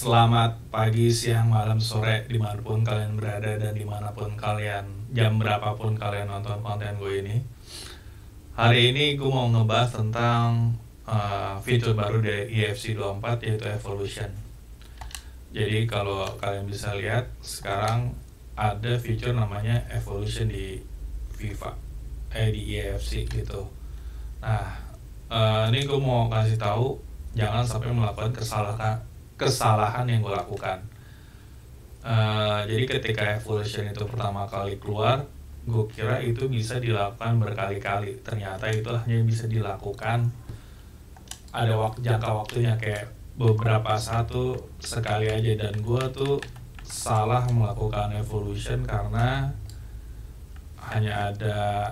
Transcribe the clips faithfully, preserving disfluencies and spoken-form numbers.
Selamat pagi, siang, malam, sore, dimanapun kalian berada dan dimanapun kalian, jam berapapun kalian nonton konten gue ini. Hari ini gue mau ngebahas tentang uh, fitur baru dari E F C dua puluh empat, yaitu Evolution. Jadi kalau kalian bisa lihat, sekarang ada fitur namanya Evolution di FIFA, eh di E F C gitu. Nah, uh, ini gue mau kasih tahu, jangan sampai melakukan kesalahan kesalahan yang gue lakukan. Uh, jadi ketika Evolution itu pertama kali keluar, gue kira itu bisa dilakukan berkali-kali. Ternyata itu hanya bisa dilakukan ada waktu jangka waktunya kayak beberapa satu sekali aja, dan gue tuh salah melakukan Evolution karena hanya ada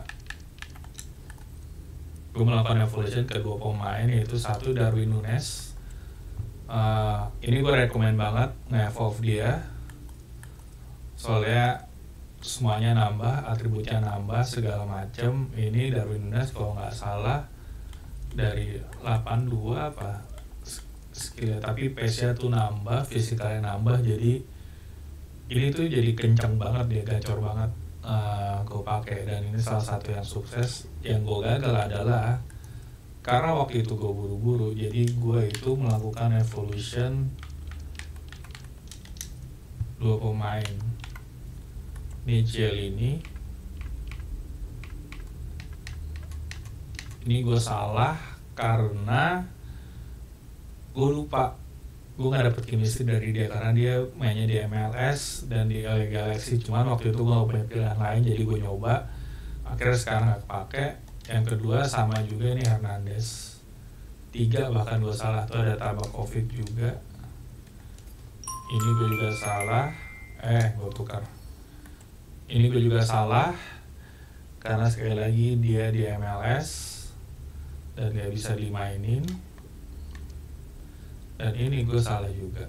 gue melakukan Evolution ke dua pemain, yaitu satu Darwin Núñez. Uh, ini gue rekomen banget nge-evolve dia, soalnya semuanya nambah, atributnya nambah segala macem. Ini Darwin Núñez kalau nggak salah dari delapan puluh dua apa skillnya, tapi pace-nya tuh nambah, fisikalnya nambah, jadi ini tuh jadi kencang banget dia, gacor banget. Uh, gue pakai, dan ini salah satu yang sukses. Yang gue gagal adalah karena waktu itu gue buru-buru, jadi gue itu melakukan Evolution dua pemain. Ini Chiellini, ini gue salah karena gue lupa, gue gak dapet chemistry dari dia karena dia mainnya di M L S dan di L A Galaxy. Cuman waktu itu gue gak punya pilihan lain, jadi gue nyoba, akhirnya sekarang gak kepake. Yang kedua sama juga nih Hernandez. Tiga bahkan gue salah, tuh ada Tabakovic juga. Ini gue juga salah. Eh gue tukar. Ini gue juga salah karena sekali lagi dia di M L S dan gak bisa dimainin. Dan ini gue salah juga.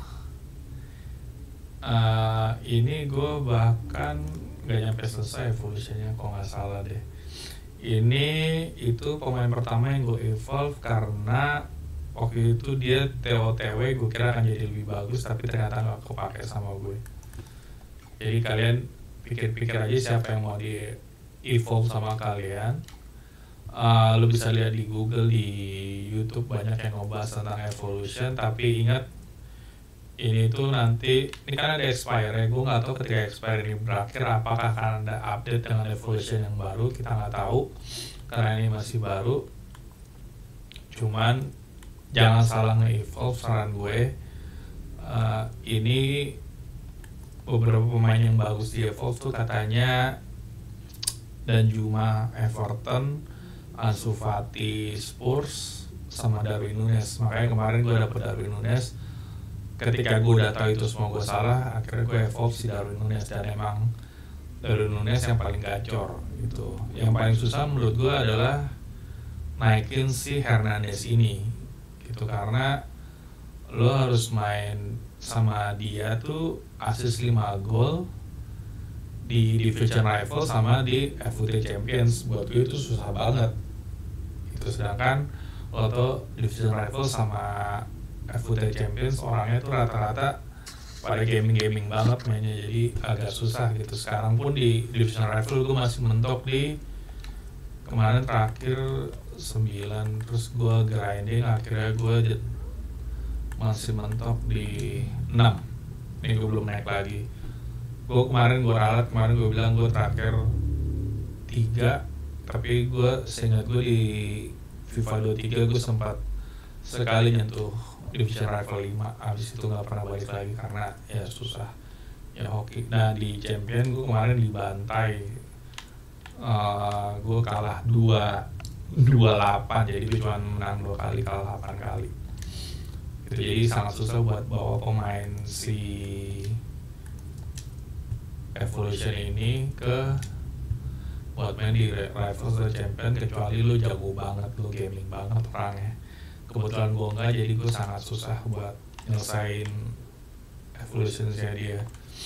Uh, ini gue bahkan gak nyampe selesai Evolutionnya kalau gak salah deh. Ini itu pemain pertama yang gue evolve karena waktu itu dia T O T W, gue kira akan jadi lebih bagus, tapi ternyata gak kepake sama gue. Jadi kalian pikir-pikir aja siapa yang mau di evolve sama kalian. Uh, lu bisa lihat di Google, di YouTube banyak yang ngebahas tentang Evolution, tapi ingat ini tuh nanti, ini kan ada expire, gue nggak tahu ketika expire ini berakhir apakah akan ada update dengan Evolution yang baru, kita nggak tahu karena ini masih baru. Cuman jangan salah nge-evolve, saran gue. Uh, ini beberapa pemain yang bagus di evolve tuh katanya Danjuma Everton, Ansu Fati Spurs, sama Darwin Núñez. Makanya kemarin gue dapet Darwin Núñez. Ketika gue udah tahu itu semua gue salah, akhirnya gue evolve si Darwin Núñez, dan emang Darwin Núñez yang paling gacor gitu. Yang paling susah menurut gue adalah naikin si Hernandez ini gitu, karena lo harus main sama dia tuh assist lima gol di Division Rival sama di F U T Champions. Buat gue itu susah banget itu, sedangkan lo tuh Division Rival sama F U T Champions orangnya tuh rata-rata pada gaming-gaming banget mainnya, jadi agak susah gitu. Sekarang pun di Division Rival gue masih mentok di kemarin terakhir sembilan, terus gue grinding, akhirnya gue masih mentok di enam. Ini gue belum naik lagi. Gue kemarin gue ralat, kemarin gue bilang gue terakhir tiga, tapi gue seingat gue di FIFA dua puluh tiga gue sempat sekali nyentuh Division Rival lima, abis itu gak pernah balik lagi karena ya susah ya hoki. Nah di Champion gue kemarin dibantai, uh, gue kalah dua dua delapan, jadi gue cuma menang dua kali, kalah delapan kali gitu. Jadi sangat susah buat bawa pemain si Evolution ini ke buat main di Rivals atau Champion, kecuali lu jago banget, lu gaming banget orangnya. Kebetulan gue enggak, jadi gue sangat susah buat nyelesain Evolution-nya dia.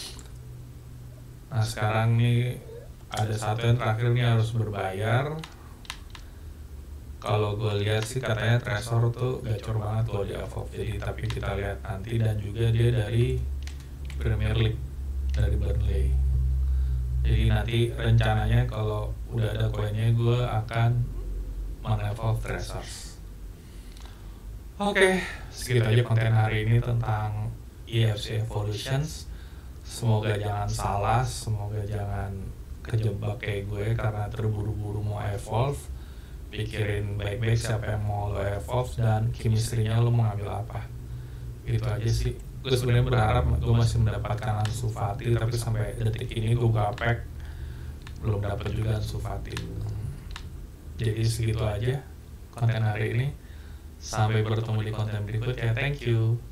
Nah sekarang nih ada satu yang terakhir nih harus berbayar. kalau gue lihat sih katanya Treasure tuh gacor banget kalau di Evolve, jadi tapi kita lihat nanti. Dan juga dia dari Premier League, dari Burnley. Jadi nanti rencananya kalau udah ada koinnya gue akan men-evolve Treasures. Oke, okay, segitu aja konten hari ini tentang E F C Evolutions. Semoga jangan salah, semoga jangan kejebak kayak gue karena terburu-buru mau evolve. Pikirin baik-baik siapa yang mau lo evolve dan chemistry-nya lo mau ngambil apa. Gitu aja sih. Gue sebenarnya berharap gue masih mendapatkan Ansu Fati, tapi sampai detik ini gue gapek belum dapat juga Ansu Fati. Jadi segitu aja konten hari ini. Sampai bertemu di konten berikutnya. Thank you.